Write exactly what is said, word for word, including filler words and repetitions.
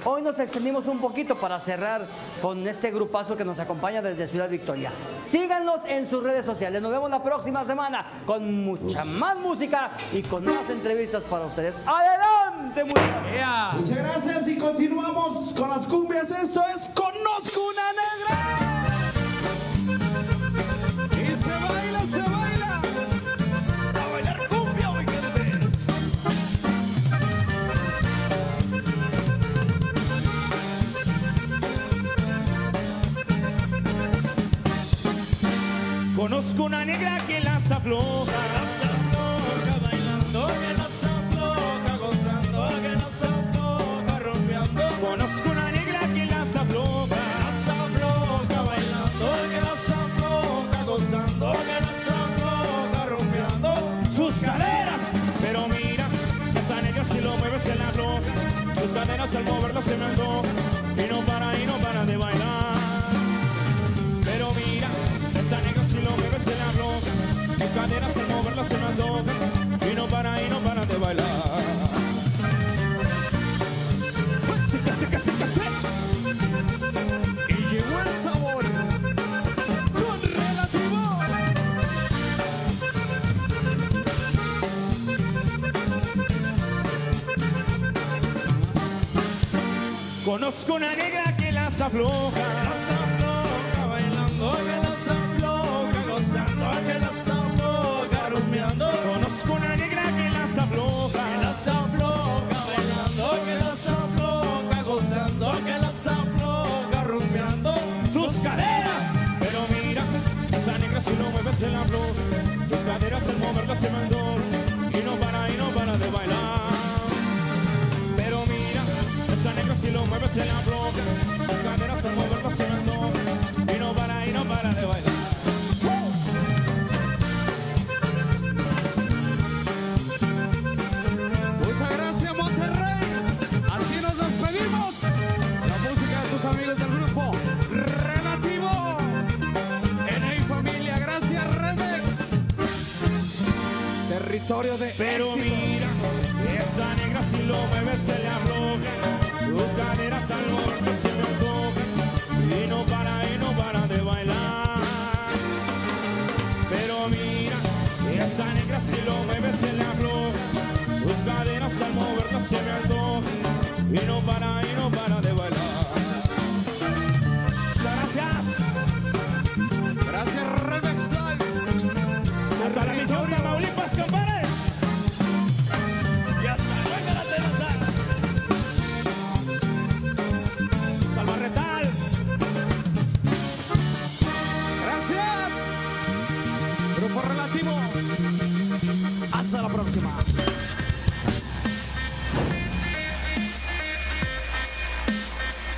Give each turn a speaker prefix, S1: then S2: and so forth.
S1: Hoy nos extendimos un poquito para cerrar con este grupazo que nos acompaña desde Ciudad Victoria. Síganos en sus redes sociales. Nos vemos la próxima semana con mucha más música y con nuevas entrevistas para ustedes. ¡Adelante, música!
S2: Yeah.
S3: Muchas gracias y continuamos con las cumbias. Esto es Conozco una Negra. Y se baila, se baila. A bailar cumbia, mi gente.
S2: Conozco una negra que las afloja, las afloja bailando, que las afloja gozando, que las afloja rompeando. Conozco una negra que las afloja, las afloja bailando, que las afloja gozando, que las afloja rompeando sus caderas. Pero mira, esa negra si lo mueve se la afloja, sus caderas al moverlo se me antoja y no para y no para de bailar. Pero mira, esa negra si lo mueve se la afloja, sus caderas al moverlo se me antoja y no para y no para de bailar. Sica, sica, sica, sica. Y llegó el sabor con Relativo. Conozco una negra que las afloja, las afloja bailando, que las afloja gozando, que las afloja rumiando. Conozco una negra que las afloja, que las afloja bailando, que las afloja gozando, que las afloja rumiando sus caderas. Pero mira, esa negra si lo mueve se la afloja, sus caderas al moverla se mandó y no para y no para de bailar. Pero mira, esa negra si lo mueve se la afloja, sus caderas al moverla se mandó y no para y no para de bailar.
S3: Muchas gracias, Monterrey. Así nos despedimos. La música de tus amigos del grupo Relativo. N I Familia, gracias, Remex. Territorio de
S2: Pero
S3: éxito.
S2: mira, esa negra si lo mueve se le afloja, sus caderas al norte se me antoja y no para y no para de bailar. Pero mira, esa negra si lo mueve se le afloja, sus caderas al moverla se me antoja y no para y no para de bailar. Gracias.
S3: Gracias, Remex Live.
S2: Hasta la misión de Tamaulipas, compadre. Y hasta luego la terraza. Salvarretal.
S3: Gracias. Grupo Relativo. Hasta la próxima.